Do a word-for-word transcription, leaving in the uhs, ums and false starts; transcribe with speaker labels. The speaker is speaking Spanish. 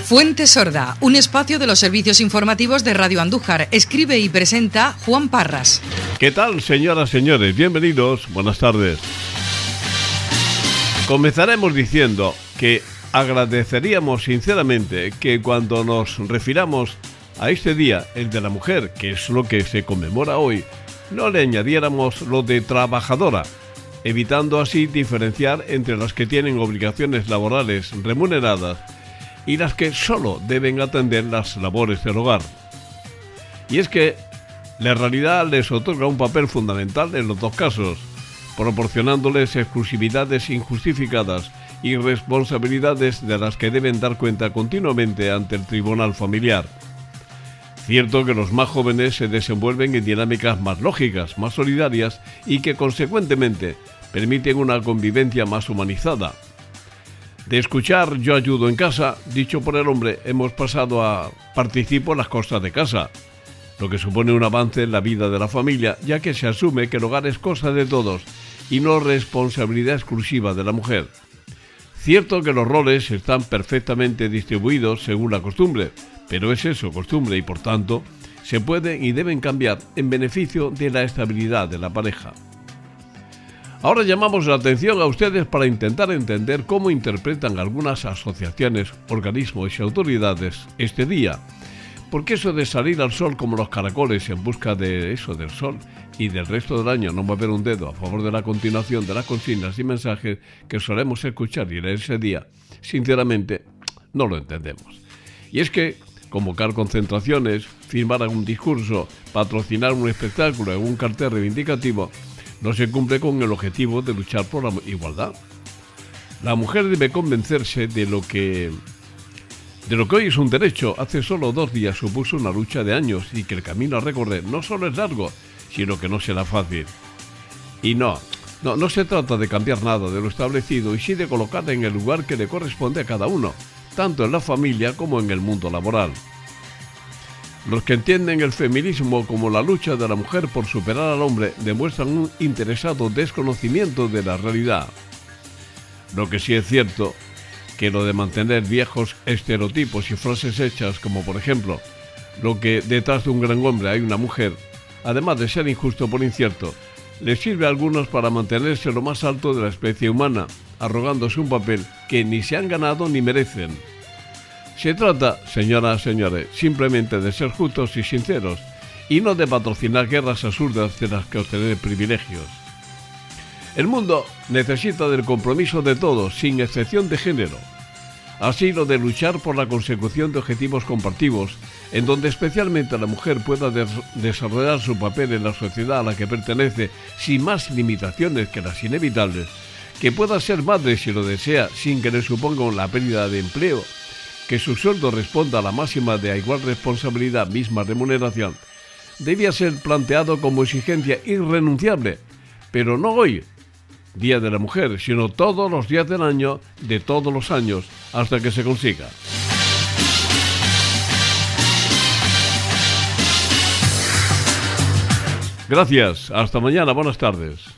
Speaker 1: Fuente Sorda, un espacio de los servicios informativos de Radio Andújar. Escribe y presenta Juan Parras.
Speaker 2: ¿Qué tal, señoras y señores? Bienvenidos, buenas tardes. Comenzaremos diciendo que agradeceríamos sinceramente que cuando nos refiramos a este día, el de la mujer, que es lo que se conmemora hoy, no le añadiéramos lo de trabajadora, evitando así diferenciar entre las que tienen obligaciones laborales remuneradas y las que solo deben atender las labores del hogar. Y es que la realidad les otorga un papel fundamental en los dos casos, proporcionándoles exclusividades injustificadas y responsabilidades de las que deben dar cuenta continuamente ante el tribunal familiar. Cierto que los más jóvenes se desenvuelven en dinámicas más lógicas, más solidarias y que consecuentemente permiten una convivencia más humanizada. De escuchar "yo ayudo en casa", dicho por el hombre, hemos pasado a "participo en las cosas de casa", lo que supone un avance en la vida de la familia, ya que se asume que el hogar es cosa de todos y no responsabilidad exclusiva de la mujer. Cierto que los roles están perfectamente distribuidos según la costumbre, pero es eso, costumbre, y por tanto se pueden y deben cambiar en beneficio de la estabilidad de la pareja. Ahora llamamos la atención a ustedes para intentar entender cómo interpretan algunas asociaciones, organismos y autoridades este día. Porque eso de salir al sol como los caracoles en busca de eso, del sol, y del resto del año no mover un dedo a favor de la continuación de las consignas y mensajes que solemos escuchar y leer ese día, sinceramente no lo entendemos. Y es que convocar concentraciones, firmar algún discurso, patrocinar un espectáculo en un cartel reivindicativo no se cumple con el objetivo de luchar por la igualdad. La mujer debe convencerse de lo que de lo que hoy es un derecho. Hace solo dos días supuso una lucha de años y que el camino a recorrer no solo es largo, sino que no será fácil. Y no, no, no se trata de cambiar nada de lo establecido y sí de colocar en el lugar que le corresponde a cada uno, tanto en la familia como en el mundo laboral. Los que entienden el feminismo como la lucha de la mujer por superar al hombre demuestran un interesado desconocimiento de la realidad. Lo que sí es cierto, que lo de mantener viejos estereotipos y frases hechas, como por ejemplo, lo que detrás de un gran hombre hay una mujer, además de ser injusto por incierto, les sirve a algunos para mantenerse lo más alto de la especie humana, arrogándose un papel que ni se han ganado ni merecen. Se trata, señoras y señores, simplemente de ser justos y sinceros, y no de patrocinar guerras absurdas de las que obtener privilegios. El mundo necesita del compromiso de todos, sin excepción de género. Así lo de luchar por la consecución de objetivos compartidos, en donde especialmente la mujer pueda des- desarrollar su papel en la sociedad a la que pertenece sin más limitaciones que las inevitables, que pueda ser madre si lo desea sin que le suponga la pérdida de empleo, que su sueldo responda a la máxima de a igual responsabilidad, misma remuneración, debía ser planteado como exigencia irrenunciable, pero no hoy, Día de la Mujer, sino todos los días del año, de todos los años, hasta que se consiga. Gracias, hasta mañana, buenas tardes.